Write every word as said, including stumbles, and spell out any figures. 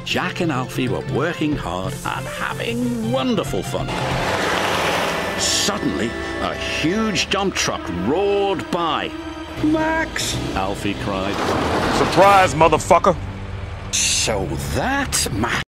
Jack and Alfie were working hard and having wonderful fun. Suddenly, a huge dump truck roared by. "Max!" Alfie cried. "Surprise, motherfucker!" So that's Max.